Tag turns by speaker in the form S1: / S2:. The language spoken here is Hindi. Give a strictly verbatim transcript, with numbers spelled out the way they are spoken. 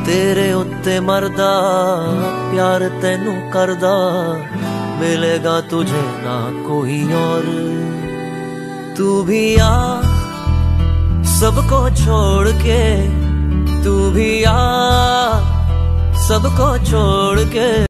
S1: तेरे उत्ते मरदा प्यार तेनू करदा, मिलेगा तुझे ना कोई और। तू भी आ सबको छोड़ के, तू भी आ सबको छोड़ के।